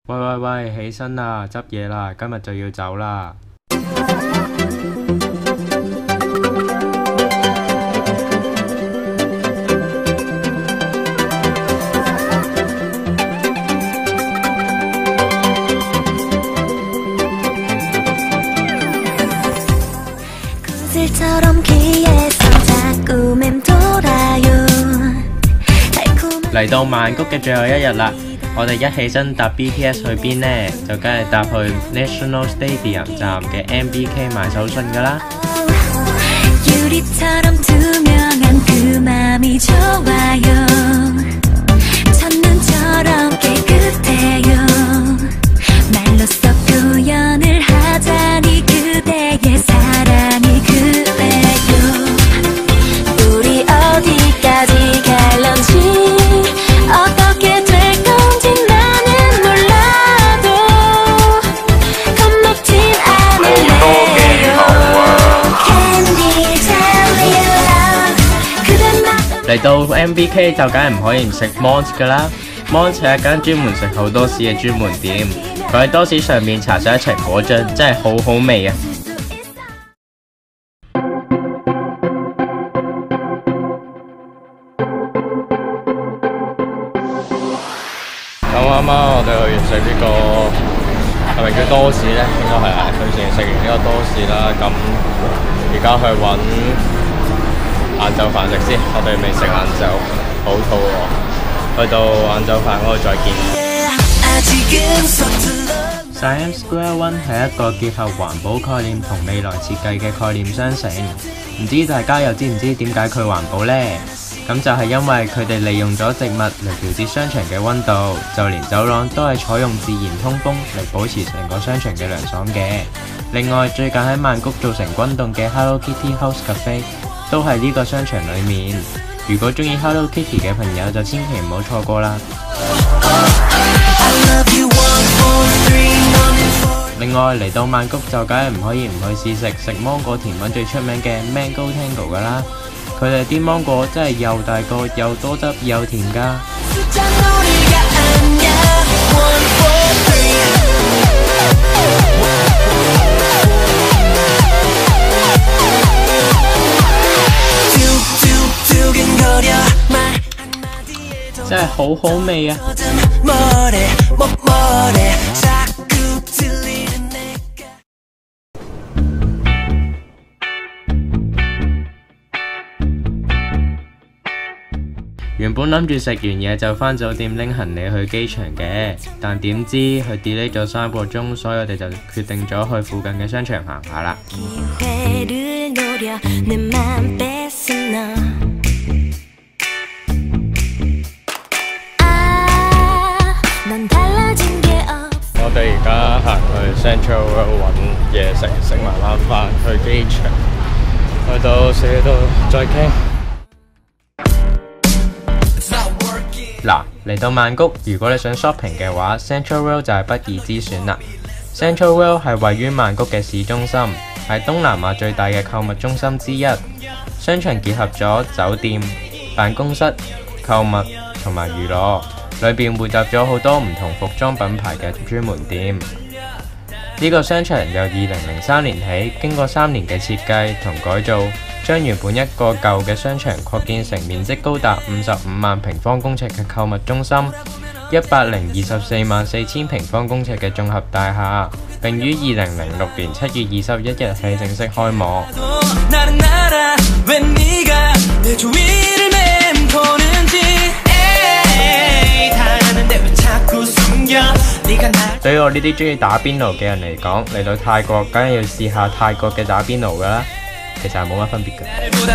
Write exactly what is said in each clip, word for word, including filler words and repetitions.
喂喂喂，起身啦，執嘢啦，今日就要走啦。嚟到曼谷嘅最後一日啦，我哋一起身搭 B T S 去邊呢？就梗係搭去 National Stadium 站嘅 M B K 買手信㗎啦。嚟到 M B K 就梗係唔可以唔食 Mons 㗎啦。Mons 係一間專門食好多士嘅專門店，佢喺多士上面搽上一齊果醬，真係好好味啊！咁啱啱我哋去食呢個係咪叫多士呢？應該係啊，佢先食完呢個多士啦。咁而家去揾晏晝飯食先，我哋未食晏晝，好肚餓。去到晏晝飯嗰度再見。Siam Square One 係一個結合環保概念同未來設計嘅概念商城，唔知大家又知唔知點解佢環保呢？咁就係因為佢哋利用咗植物嚟調節商場嘅溫度，就連走廊都係採用自然通風嚟保持成個商場嘅涼爽嘅。另外，最近喺曼谷造成轟動嘅 Hello Kitty House Cafe 都係呢個商場裏面。如果中意 Hello Kitty 嘅朋友就千祈唔好錯過啦。另外嚟到曼谷就梗係唔可以唔去試食食芒果甜品最出名嘅 Mango Tango 噶啦。佢哋啲芒果真係又大個又多汁又甜㗎。真係好好味啊！原本諗住食完嘢就返酒店拎行李去機場嘅，但點知佢 delay 咗三個鐘，所以我哋就決定咗去附近嘅商場行下啦。我哋而家行去 Central World 揾嘢食，食埋晚飯去機場，去到四度再傾。嗱，嚟到曼谷，如果你想 shopping 嘅話 ，Central World 就係不二之選啦。Central World 係位於曼谷嘅市中心，係東南亞最大嘅購物中心之一。商場結合咗酒店、辦公室、購物同埋娛樂，裏邊匯集咗好多唔同服裝品牌嘅專門店。呢個商場由二零零三年起，經過三年嘅設計同改造，將原本一個舊嘅商場擴建成面積高達五十五萬平方公尺嘅購物中心，一百零二十四萬四千平方公尺嘅綜合大廈，並於二零零六年七月二十一日起正式開幕。對於我呢啲中意打邊爐嘅人嚟講，嚟到泰國梗係要試下泰國嘅打邊爐㗎啦。其實係冇乜分別嘅。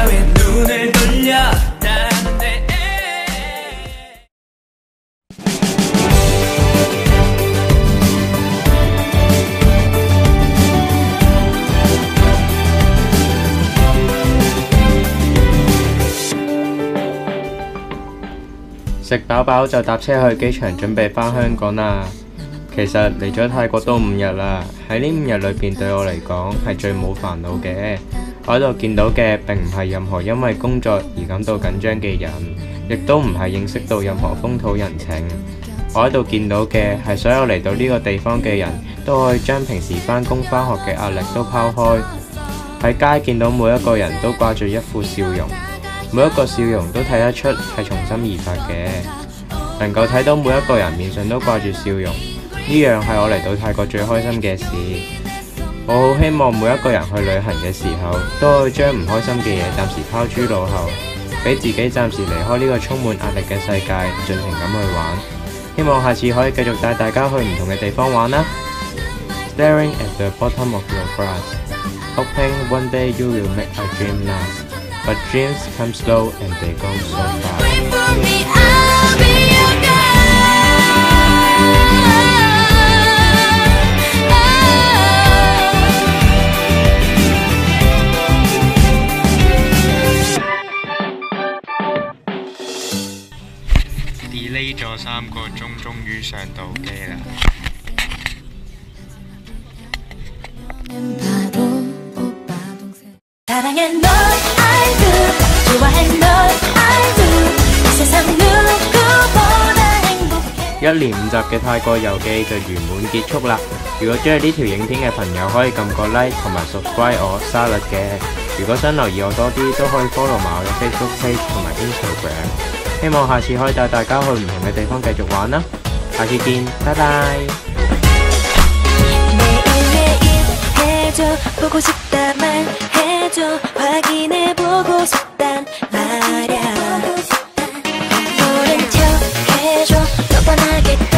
食飽飽就搭車去機場，準備返香港啦。其實嚟咗泰國都五日啦，喺呢五日裏邊對我嚟講係最冇煩惱嘅。我喺度見到嘅並唔係任何因為工作而感到緊張嘅人，亦都唔係認識到任何風土人情。 我喺度見到嘅係所有嚟到呢個地方嘅人都可以將平時返工返學嘅壓力都拋開。喺街見到每一個人都掛住一副笑容，每一個笑容都睇得出係從心而發嘅。能夠睇到每一個人面上都掛住笑容，呢樣係我嚟到泰國最開心嘅事。我好希望每一個人去旅行嘅時候，都可以將唔開心嘅嘢暫時拋諸腦後，俾自己暫時離開呢個充滿壓力嘅世界，盡情咁去玩。希望下次可以繼續帶大家去唔同嘅地方玩啦。Staring at the bottom of your glass, hoping one day you will make a dream last, but dreams come slow and they go so fast. delay 咗三個鐘，終於上到機啦！ 一連五集嘅泰國遊記就圓滿結束啦！如果中意呢條影片嘅朋友，可以撳個 like 同埋 subscribe 我沙律嘅。如果想留意我多啲，都可以 follow 埋我嘅 Facebook page 同埋 Instagram。希望下次可以帶大家去唔同嘅地方繼續玩啦，下次見，拜拜。 뻔하게